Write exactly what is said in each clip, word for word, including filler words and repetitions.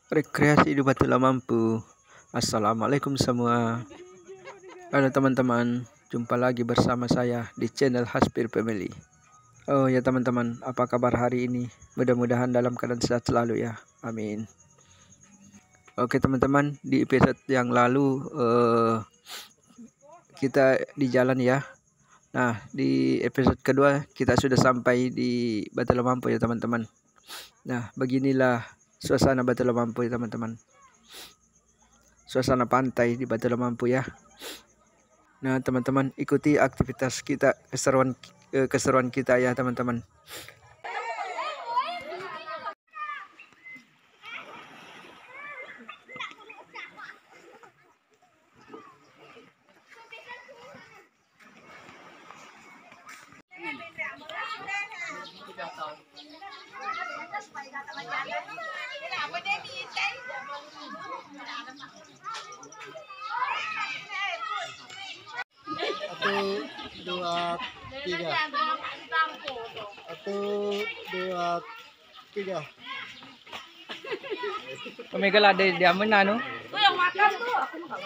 Rekreasi di Batu Lamampu. Assalamualaikum semua. Halo teman-teman, jumpa lagi bersama saya di channel Haspir Family. Oh ya teman-teman, apa kabar hari ini? Mudah-mudahan dalam keadaan sehat selalu ya, amin. Oke teman-teman, di episode yang lalu uh, kita di jalan ya. Nah, di episode kedua kita sudah sampai di Batu Lamampu ya teman-teman. Nah, beginilah suasana Batu Lamampu ya teman-teman. Suasana pantai di Batu Lamampu ya. Nah teman-teman, ikuti aktivitas kita, keseruan keseruan kita ya teman-teman. Satu, dua, tiga. Satu, dua, tiga. Pemegel ada di mana no? Tuh yang makan tuh. Aku mau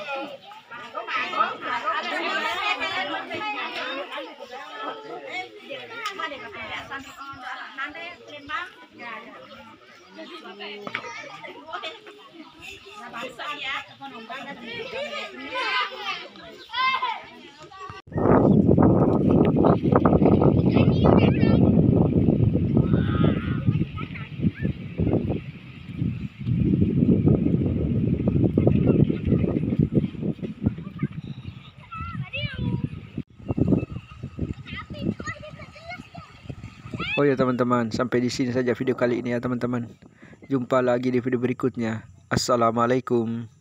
Oh ya teman-teman, sampai di sini saja video kali ini ya teman-teman. Jumpa lagi di video berikutnya. Assalamualaikum.